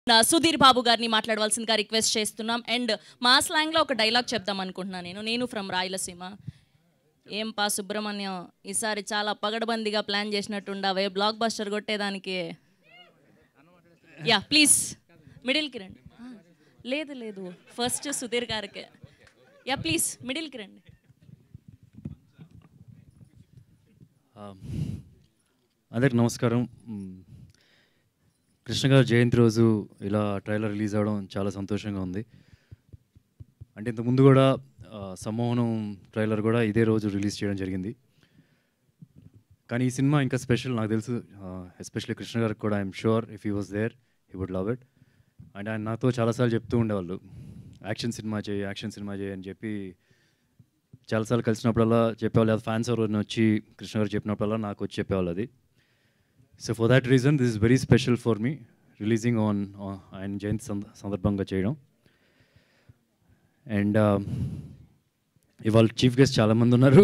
సుధీర్ బాబు గారిని మాట్లాడవలసిందిగా రిక్వెస్ట్ చేస్తున్నాం. అండ్ మా స్లాంగ్లో ఒక డైలాగ్ చెప్దాం అనుకుంటున్నాను. నేను ఫ్రమ్ రాయలసీమ. ఏం పా సుబ్రహ్మణ్యం, ఈసారి చాలా పగడబందిగా ప్లాన్ చేసినట్టుండవే బ్లాక్ బస్టర్ కొట్టేదానికి. యా ప్లీజ్ మిడిల్కి రండి. లేదు లేదు ఫస్ట్ సుధీర్ గారికి. యా ప్లీజ్ మిడిల్కి రండి. అందరికి నమస్కారం. కృష్ణ గారు జయంతి రోజు ఇలా ట్రైలర్ రిలీజ్ అవ్వడం చాలా సంతోషంగా ఉంది. అంటే ఇంతకుముందు కూడా సమ్మోహనం ట్రైలర్ కూడా ఇదే రోజు రిలీజ్ చేయడం జరిగింది. కానీ ఈ సినిమా ఇంకా స్పెషల్ నాకు తెలుసు. ఎస్పెషల్లీ కృష్ణ గారికి కూడా I'm sure if he was there he would love it. And ఆయన నాతో చాలాసార్లు చెప్తూ ఉండేవాళ్ళు, యాక్షన్ సినిమా చేయి అని చెప్పి చాలాసార్లు కలిసినప్పుడల్లా చెప్పేవాళ్ళు. అది ఫ్యాన్స్ ఎవరైనా వచ్చి కృష్ణ గారు చెప్పినప్పుడల్లా నాకు వచ్చి చెప్పేవాళ్ళు అది. So for that reason this is very special for me releasing on ఆయన జయంతి సందర్భంగా చేయడం. అండ్ ఇవాళ చీఫ్ గెస్ట్ చాలామంది ఉన్నారు.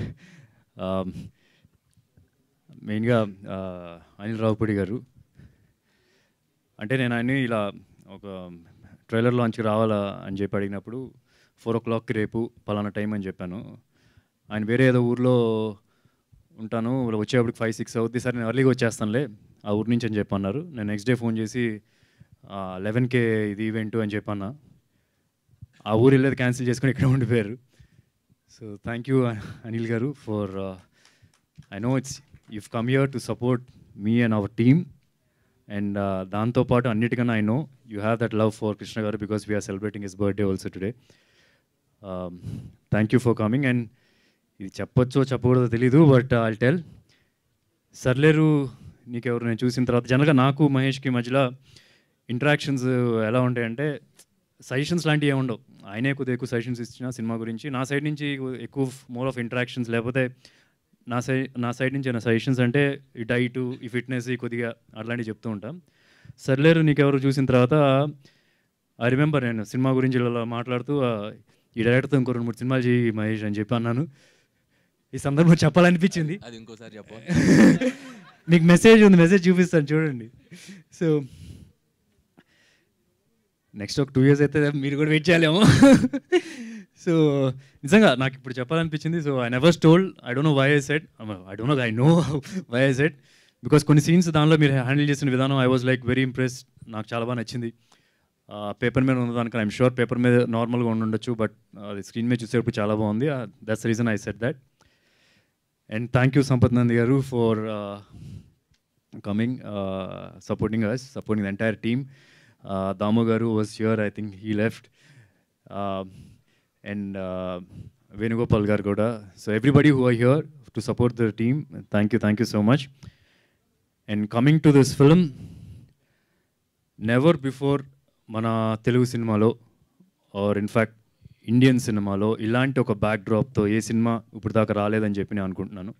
మెయిన్గా అనిల్ రావుపూడి గారు. అంటే నేను ఆయన్ని ఇలా ఒక ట్రైలర్ లాంచ్కి రావాలా అని చెప్పి అడిగినప్పుడు 4 o'clockకి రేపు పలానా టైం అని చెప్పాను. ఆయన వేరే ఏదో ఊర్లో ఉంటాను, వచ్చేప్పటికి 5-6 అవుద్ది, సరే నేను ఎర్లీగా వచ్చేస్తానులే ఆ ఊరి నుంచి అని చెప్పన్నారు. నేను నెక్స్ట్ డే ఫోన్ చేసి 11కే ఇది ఈవెంట్ అని చెప్పన్నా. ఆ ఊరు వెళ్ళేది క్యాన్సిల్ చేసుకొని ఇక్కడ ఉండిపోయారు. So thank you Anil garu for I know it's you've come here to support me and our team. And దాంతోపాటు అన్నిటికన్నా I know you have that love for Krishna garu because we are celebrating his birthday also today. Thank you for coming. And ఇది చెప్పొచ్చో చెప్పకూడదో తెలీదు, but I'll tell. సర్లేరు నీకెవరు నేను చూసిన తర్వాత జనరల్గా నాకు మహేష్కి మధ్యలో ఇంటరాక్షన్స్ ఎలా ఉంటాయంటే సజెషన్స్ లాంటివి ఏమి ఉండవు. ఆయనే కొద్దిగా ఎక్కువ సజెషన్స్ ఇచ్చిన సినిమా గురించి, నా సైడ్ నుంచి ఎక్కువ మోర్ ఆఫ్ ఇంటరాక్షన్స్, లేకపోతే నా సైడ్ నుంచి ఏమైనా సజెషన్స్ అంటే ఈ డైటు ఈ ఫిట్నెస్ కొద్దిగా అట్లాంటివి చెప్తూ ఉంటాం. సర్లేరు నీకెవరు చూసిన తర్వాత ఐ రిమెంబర్ నేను సినిమా గురించి ఇలా మాట్లాడుతూ ఈ డైరెక్టర్తో ఇంకో 2-3 సినిమాలు చేయి మహేష్ అని చెప్పి అన్నాను. ఈ సందర్భంలో చెప్పాలనిపించింది. అది ఇంకోసారి చెప్ప మీకు మెసేజ్ ఉంది, మెసేజ్ చూపిస్తాను చూడండి. సో నెక్స్ట్ ఒక 2 years అయితే మీరు కూడా వెయిట్ చేయాలేమో. సో నిజంగా నాకు ఇప్పుడు చెప్పాలనిపించింది. So I never told, I don't know why I said, I know why I said, because కొన్ని సీన్స్ దానిలో మీరు హ్యాండిల్ చేసిన విధానం I was like very impressed. నాకు చాలా బాగా నచ్చింది. పేపర్ మీద ఉన్నదానికి ఐఎమ్ షూర్ పేపర్ మీద నార్మల్గా ఉండొచ్చు, బట్ అది స్క్రీన్ మీద చూసేటప్పుడు చాలా బాగుంది. That's the reason I said that. And thank you Sampath Nandi garu for coming, supporting us, supporting the entire team. Damu garu was here, I think he left. And Venugopal garu kuda. So everybody who are here to support the team, thank you so much. And coming to this film, never before mana Telugu cinema lo, or in fact Indian cinema lo ilanti oka backdrop tho ఏ cinema ఇప్పుడు దాకా రాలేదని చెప్పి నేను అనుకుంటున్నాను.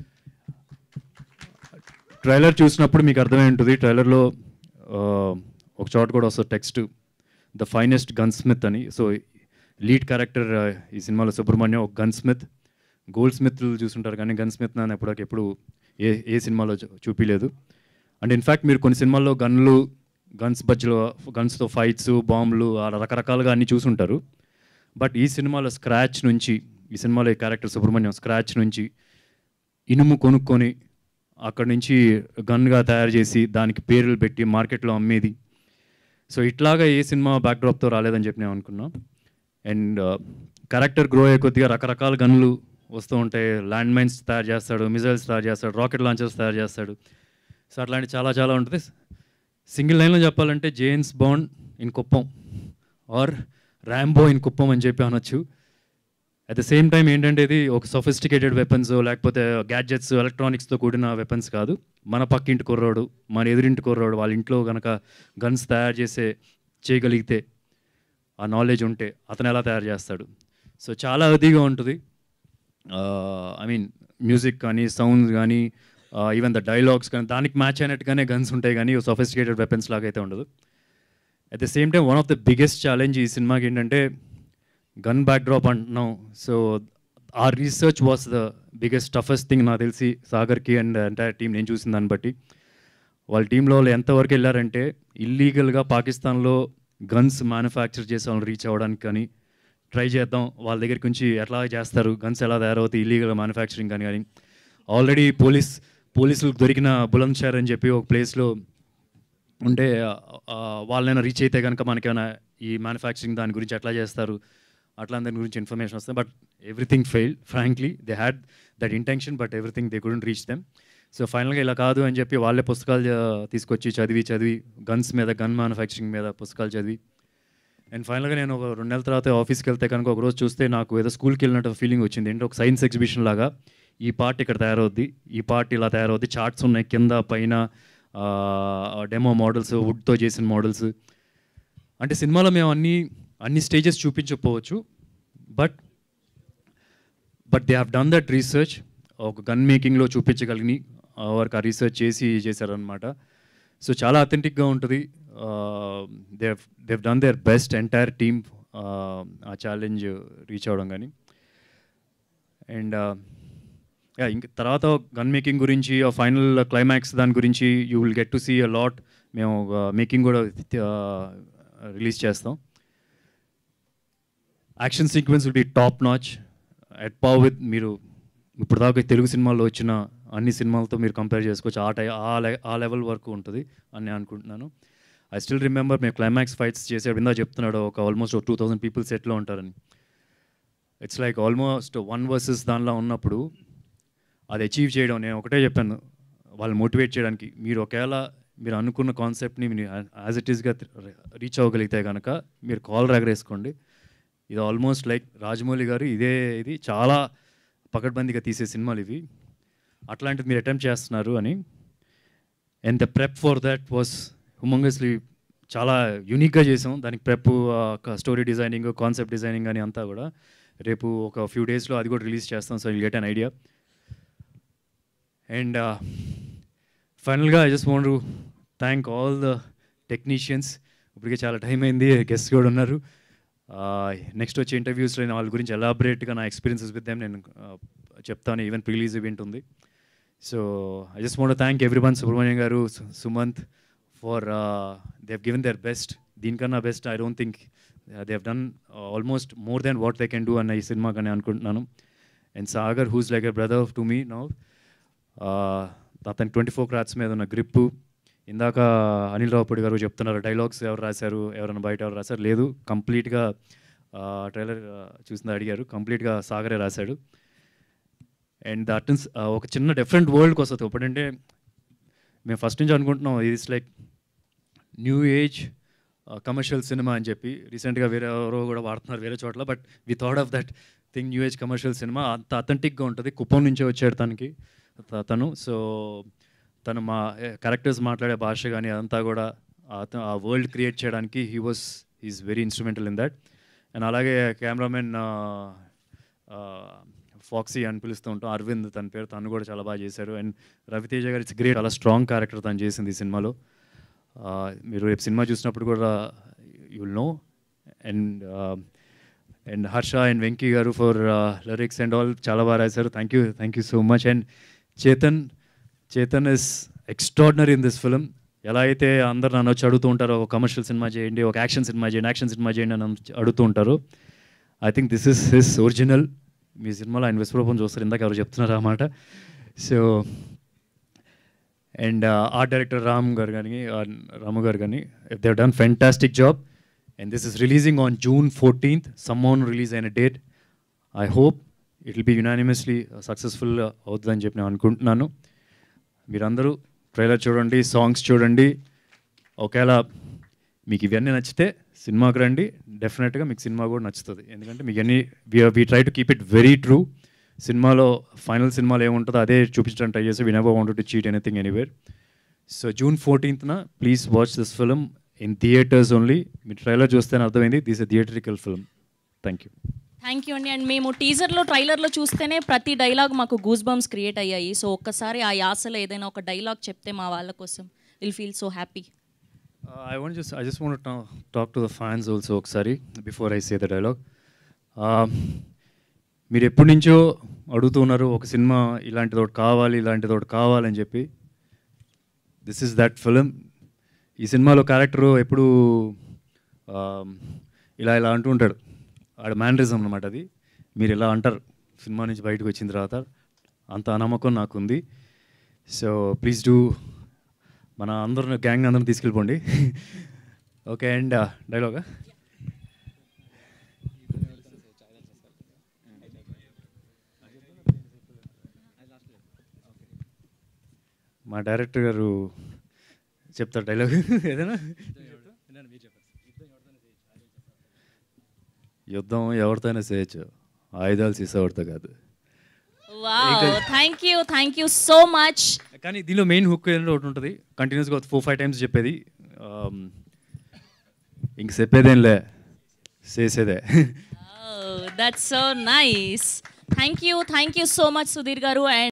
Trailer చూసినప్పుడు మీకు అర్థమై ఉంటుంది. ట్రైలర్లో ఒక చోట కూడా వస్తుంది text, the finest gunsmith అని. సో లీడ్ క్యారెక్టర్ ఈ సినిమాలో సుబ్రహ్మణ్యం ఒక గన్ స్మిత్. గోల్డ్ స్మిత్లు చూసుంటారు కానీ గన్ స్మిత్ అని ఎప్పుడు ఏ సినిమాలో చూపించలేదు. అండ్ ఇన్ఫ్యాక్ట్ మీరు కొన్ని సినిమాల్లో గన్స్తో ఫైట్స్, బాంబులు రకరకాలుగా అన్నీ చూసుంటారు. బట్ ఈ సినిమాలో స్క్రాచ్ నుంచి, ఈ సినిమాలో ఈ క్యారెక్టర్ సుబ్రహ్మణ్యం స్క్రాచ్ నుంచి ఇనుము కొనుక్కొని అక్కడి నుంచి గన్గా తయారు చేసి దానికి పేర్లు పెట్టి మార్కెట్లో అమ్మేది. సో ఇట్లాగా ఏ సినిమా బ్యాక్డ్రాప్తో రాలేదని చెప్పి నేను అనుకున్నాను. అండ్ క్యారెక్టర్ గ్రో అయ్యే కొద్దిగా రకరకాల గన్లు వస్తూ ఉంటాయి. ల్యాండ్ మైన్స్ తయారు చేస్తాడు, మిజైల్స్ తయారు చేస్తాడు, రాకెట్ లాంచర్స్ తయారు చేస్తాడు. సో అట్లాంటి చాలా ఉంటుంది. సింగిల్ లైన్లో చెప్పాలంటే James Bond in Kuppam or Rambo in Kuppam అని చెప్పి అనొచ్చు. అట్ ద సేమ్ టైం ఏంటంటే ఇది ఒక సొఫిస్టికేటెడ్ వెపన్స్ లేకపోతే గ్యాడ్జెట్స్, ఎలక్ట్రానిక్స్తో కూడిన వెపన్స్ కాదు. మన పక్కింటి కుర్రోడు, మన ఎదురింటి కుర్రోడు వాళ్ళ ఇంట్లో కనుక గన్స్ తయారు చేయగలిగితే, ఆ నాలెడ్జ్ ఉంటే అతను ఎలా తయారు చేస్తాడు. సో చాలా అదిగా ఉంటుంది. ఐ మీన్ మ్యూజిక్ కానీ, సౌండ్స్ కానీ, ఈవెన్ ద డైలాగ్స్ కానీ దానికి మ్యాచ్ అయినట్టుగానే గన్స్ ఉంటాయి కానీ సొఫిస్టికేటెడ్ వెపన్స్ లాగా అయితే ఉండదు. At the same time one of the biggest challenge ఈ సినిమాకి ఏంటంటే గన్ బ్యాక్డ్రాప్ అంటున్నాం. సో ఆ research was the biggest toughest thing నాకు తెలిసి సాగర్కి అండ్ ఎంటైర్ టీమ్ నేను చూసిన దాన్ని బట్టి. వాళ్ళ టీంలో వాళ్ళు ఎంతవరకు వెళ్ళారంటే ఇల్లీగల్గా పాకిస్తాన్లో గన్స్ మ్యానుఫ్యాక్చర్ చేసే వాళ్ళని రీచ్ అవ్వడానికి కానీ ట్రై చేద్దాం, వాళ్ళ దగ్గరికి నుంచి ఎట్లా చేస్తారు, గన్స్ ఎలా తయారవుతాయి ఇల్లీగల్ మ్యానుఫ్యాక్చరింగ్ కానీ ఆల్రెడీ పోలీసులకు దొరికిన బులంద్ షహర్ అని చెప్పి ఒక ప్లేస్లో ఉంటే వాళ్ళైనా రీచ్ అయితే కనుక మనకేమైనా ఈ మ్యానుఫ్యాక్చరింగ్ దాని గురించి ఎట్లా చేస్తారు అట్లా దాని గురించి ఇన్ఫర్మేషన్ వస్తుంది. But everything failed frankly. They had that intention but everything they couldn't reach them. So ఫైనల్గా ఇలా కాదు అని చెప్పి వాళ్ళే పుస్తకాలు తీసుకొచ్చి చదివి గన్స్ మీద, గన్ మ్యానుఫ్యాక్చరింగ్ మీద పుస్తకాలు చదివి అండ్ ఫైనల్గా నేను ఒక 2 నెలల తర్వాత ఆఫీస్కి వెళ్తే కనుక ఒకరోజు చూస్తే నాకు ఏదో స్కూల్కి వెళ్ళినట్టు ఫీలింగ్ వచ్చింది. ఏంటంటే ఒక సైన్స్ ఎగ్జిబిషన్ లాగా ఈ పార్ట్ ఇక్కడ తయారవుద్ది, ఈ పార్ట్ ఇలా తయారవుద్ది, చార్ట్స్ ఉన్నాయి కింద పైన, డెమో మోడల్స్, వుడ్తో చేసిన మోడల్స్. అంటే సినిమాలో మేము అన్ని స్టేజెస్ చూపించకపోవచ్చు, but they have done that research. ఒక గన్ మేకింగ్లో చూపించగలిగి వారికి ఆ రీసెర్చ్ చేశారనమాట. సో చాలా అథెంటిక్గా ఉంటుంది. They've done their best, entire team ఆ ఛాలెంజ్ రీచ్ అవ్వడం కానీ. అండ్ ఇంక తర్వాత గన్ మేకింగ్ గురించి, ఆ ఫైనల్ క్లైమాక్స్ దాని గురించి you will get to see a lot. మేము మేకింగ్ కూడా రిలీజ్ చేస్తాం. Action sequence will be top notch, at par with మీరు ఇప్పుడు దాకా తెలుగు సినిమాల్లో వచ్చిన అన్ని సినిమాలతో మీరు కంపేర్ చేసుకోవచ్చు. ఆ లెవెల్ వరకు ఉంటుంది అని నేను అనుకుంటున్నాను. ఐ స్టిల్ రిమెంబర్ మేము క్లైమాక్స్ ఫైట్స్ చేసే విందా చెప్తున్నాడు ఒక ఆల్మోస్ట్ 2000 పీపుల్ సెట్లో ఉంటారని. ఇట్స్ లైక్ ఆల్మోస్ట్ 1 versus దానిలో ఉన్నప్పుడు అది అచీవ్ చేయడం, నేను ఒకటే చెప్పాను వాళ్ళు మోటివేట్ చేయడానికి, మీరు ఒకవేళ మీరు అనుకున్న కాన్సెప్ట్ని మీరు యాజ్ ఇట్ ఈస్గా రీచ్ అవ్వగలిగితే కనుక మీరు కాల్ ఎగరేసుకోండి. ఇది ఆల్మోస్ట్ లైక్ రాజమౌళి గారు ఇది చాలా పకడ్బందీగా తీసే సినిమాలు ఇవి, అట్లాంటిది మీరు అటెంప్ట్ చేస్తున్నారు అని. And the prep for that was humongously చాలా యూనిక్గా చేసాం. దానికి prep, story designing, concept designing అని అంతా కూడా రేపు ఒక ఫ్యూ డేస్లో అది కూడా రిలీజ్ చేస్తాం. So will get an idea. And ఫైనల్గా I just want to thank all the technicians. ఇప్పటికే చాలా టైం అయింది, గెస్ట్ కూడా ఉన్నారు. నెక్స్ట్ వచ్చే ఇంటర్వ్యూస్లో నేను వాళ్ళ గురించి ఎలాబరేట్గా నా ఎక్స్పీరియన్సెస్ విత్ దెమ్ నేను చెప్తాను. ఈవెన్ ప్రిలీజ్ ఈవెంట్ ఉంది. So I just want to thank everyone, Subrahmanyam garu, Sumanth, for they have given their best. దీనికన్నా best I don't think they have done almost more than what they can do అన్న ఈ cinema కానీ అనుకుంటున్నాను. And Sagar who's like a brother to me now. అతనికి 24 Carats మీద ఉన్న grip. ఇందాక అనిల్ రావుపూడి గారు చెప్తున్నారు డైలాగ్స్ ఎవరు రాశారు, ఎవరైనా బయట ఎవరు రాశారు, లేదు కంప్లీట్గా ట్రైలర్ చూసింది అడిగారు, కంప్లీట్గా సాగరే రాశాడు. అండ్ దట్ ఇస్ ఒక చిన్న డిఫరెంట్ వరల్డ్కి వస్తుంది. ఇప్పుడంటే మేము ఫస్ట్ నుంచి అనుకుంటున్నాం it's like new age commercial cinema అని చెప్పి. రీసెంట్గా వేరే ఎవరో కూడా వాడుతున్నారు వేరే చోట్ల, but we thought of that thing new age commercial cinema. అంత అథెంటిక్గా ఉంటుంది. కుప్పం నుంచే వచ్చాడు తను. సో తను మా క్యారెక్టర్స్ మాట్లాడే భాష కానీ అదంతా కూడా ఆ వరల్డ్ క్రియేట్ చేయడానికి he is very instrumental in that. And అలాగే కెమెరామెన్ ఫాక్సీ అని పిలుస్తూ ఉంటాం, అరవింద్ తన పేరు, తను కూడా చాలా బాగా చేశారు. And Raviteja garu it's great, చాలా స్ట్రాంగ్ క్యారెక్టర్ తను చేసింది ఈ సినిమాలో. మీరు రేపు సినిమా చూసినప్పుడు కూడా you will know. And Harsha and Venky garu for lyrics and all చాలా బాగా రాశారు. Thank you so much. And Chetan is extraordinary in this film. ఎలా అయితే అందరు నన్ను వచ్చి అడుగుతూ ఉంటారో ఒక కమర్షియల్ సినిమా చేయండి, ఒక యాక్షన్ సినిమా చేయండి అని అడుగుతూ ఉంటారు. I think this is his original. మీ సినిమాలో ఆయన విశ్వరూపం చూస్తారు, ఇందాక ఎవరు చెప్తున్నారు అన్నమాట. So and art director Ramu garu కానీ they have done fantastic job. And this is releasing on June 14th. సమ్మోన్ రిలీజ్ అయిన date. I hope it will be unanimously successful అవుతుందని చెప్పి నేను అనుకుంటున్నాను. మీరందరూ ట్రైలర్ చూడండి, సాంగ్స్ చూడండి. ఒకవేళ మీకు ఇవన్నీ నచ్చితే సినిమాకి రండి, డెఫినెట్గా మీకు సినిమా కూడా నచ్చుతుంది. ఎందుకంటే మీకు అన్నీ we try to keep it very true. సినిమాలో ఫైనల్ సినిమాలో ఏముంటుందో అదే చూపించడానికి ట్రై చేసి we never wanted to cheat anything anywhere. So June 14th please watch this film in theatres only. మీరు ట్రైలర్ చూస్తేనే అర్థమైంది this a theatrical film. Thank you అండి. అండ్ మేము టీజర్లో, ట్రైలర్లో చూస్తేనే ప్రతి డైలాగ్ మాకు గూస్ బంప్స్ క్రియేట్ అయ్యాయి. సో ఒక్కసారి ఆ యాసలో ఏదైనా ఒక డైలాగ్ చెప్తే మా వాళ్ళ కోసం will feel so happy. I just want to talk to the fans also ఒకసారి before I say the dialogue. మీరు ఎప్పటి నుంచో అడుగుతున్నారు ఒక సినిమా ఇలాంటిది ఒకటి కావాలి అని చెప్పి. This is that film. ఈ సినిమాలో క్యారెక్టరు ఎప్పుడు ఇలా ఇలా అంటూ ఉంటాడు. ఆడ మేనరిజం అనమాట అది. మీరు ఇలా అంటారు సినిమా నుంచి బయటకు వచ్చిన తర్వాత. అంత నమ్మకం నాకుంది. సో ప్లీజ్ డూ మన అందరిని గ్యాంగ్ అందరిని తీసుకెళ్ళిపోండి. ఓకే, అండ్ డైలాగా మా డైరెక్టర్ గారు చెప్తారు డైలాగ్ ఏదైనా. యుద్ధం ఎవరితోనే చేయొచ్చు, ఆయుధాలు సీసావడితో కాదు. Wow, thank you so much. కానీ దీనిలో మెయిన్ హుక్ ఏంటో ఒకటి ఉంటుంది, కంటిన్యూస్గా 4-5 టైమ్స్ చెప్పేది. ఇంక చెప్పేదేంలే, చేసేదే. That's so nice. Thank you so much Sudheer garu. And